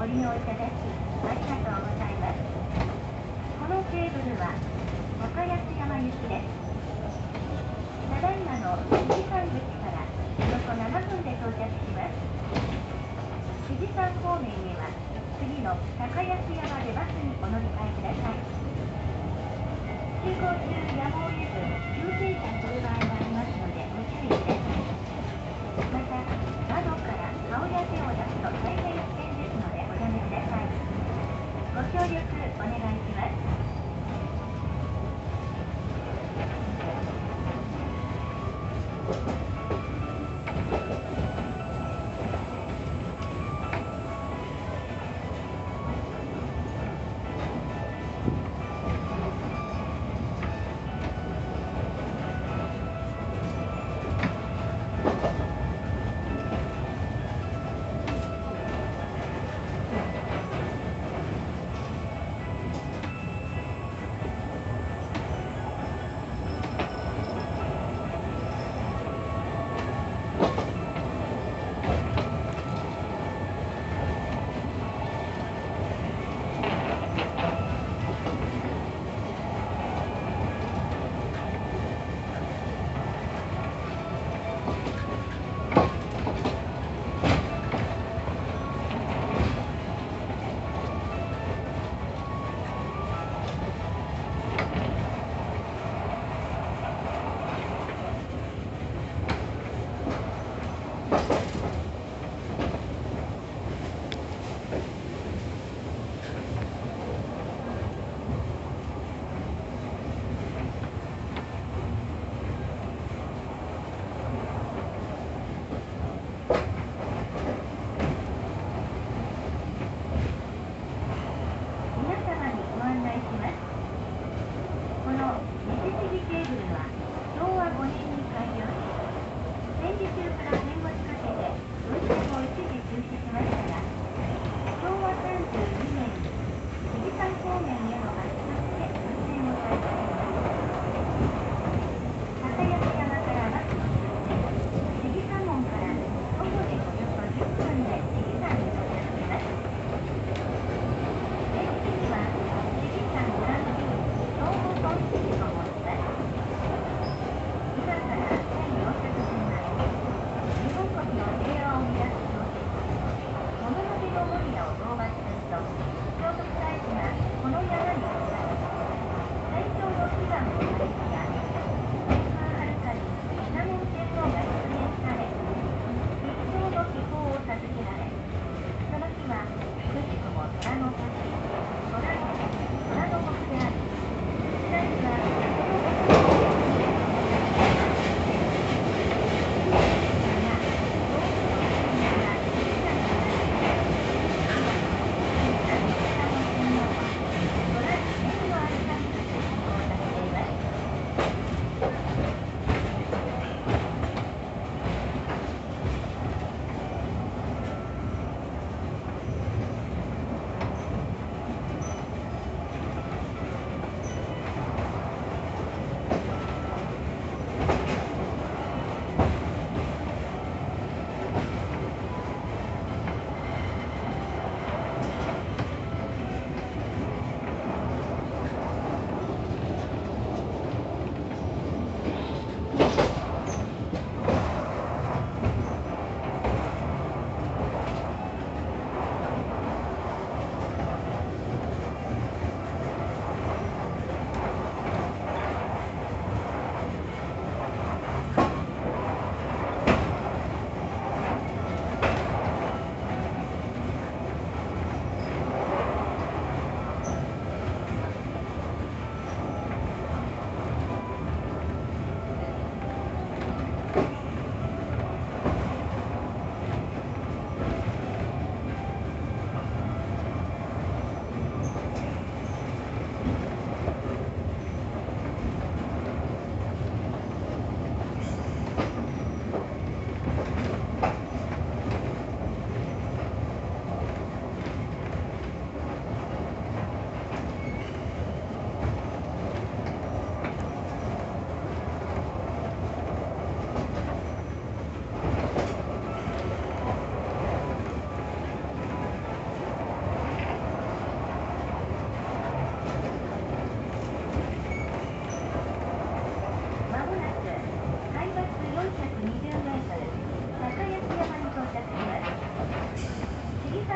ご利用いただきありがとうございます。このケーブルは高安山行きです。ただいまの富士山口からおよそ7分で到着します。富士山方面へは次の高安山でバスにお乗り換えください。通行中やむを得ず急停車する場合がありますのでご注意ください。また窓から顔や手を出すと大変危険ですのでおやめください。ご協力お願いします。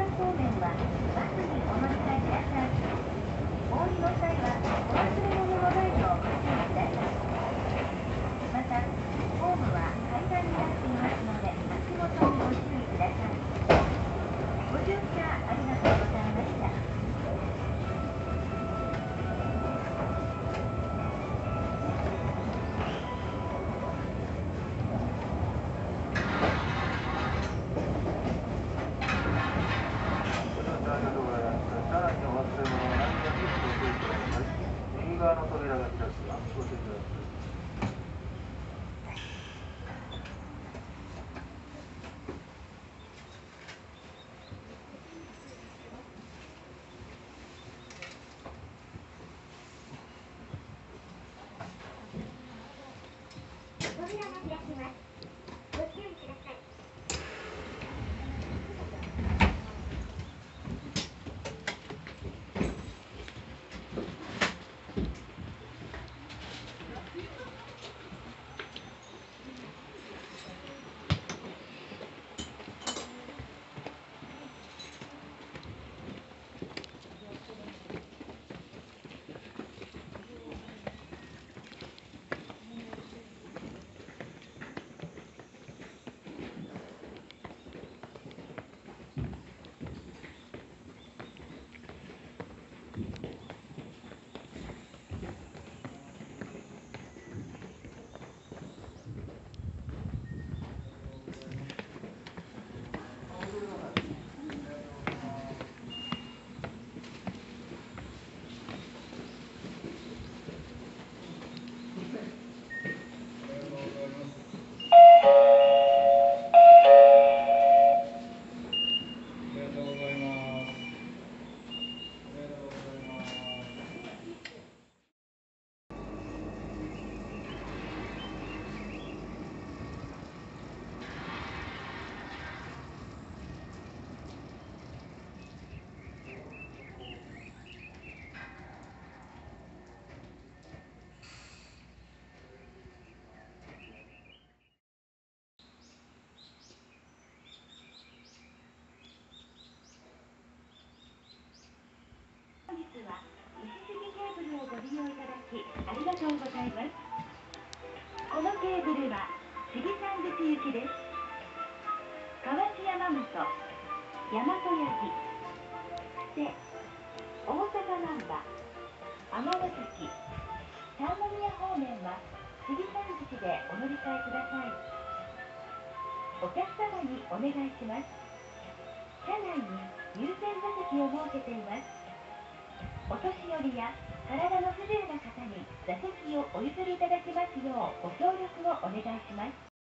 方面はバスにお乗り換えください。お降りの際はお忘れ物のないようご注意ください。また、ホームは階段になっていますので、足元にご注意ください。ご乗車ありがとうございました。 車内にお忘れ物はないようにご注意ください。右側の扉が開きます。ご注意ください。 扉が開きます。ご注意ください。本日は西杉ケーブルをご利用いただきありがとうございます。このケーブルは杉山口行きです。河内山本、大和八木、布施、大阪難波、尼崎、三宮方面は杉山口でお乗り換えください。お客様にお願いします。車内に優先座席を設けています。お年寄りや体の不自由な方に座席をお譲りいただきますようご協力をお願いします。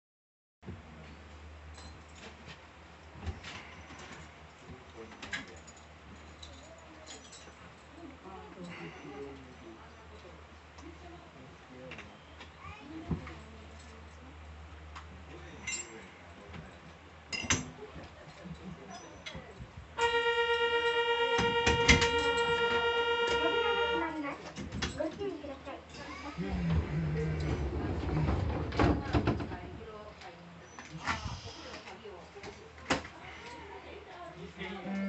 扉が閉まります。ご注意ください。 うん。